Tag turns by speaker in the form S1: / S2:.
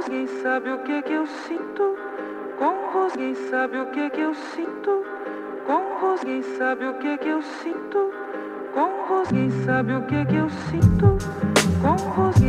S1: Quem sabe o que eu sinto? Quem sabe o que eu sinto? Quem sabe o que eu sinto? Quem sabe o que eu sinto?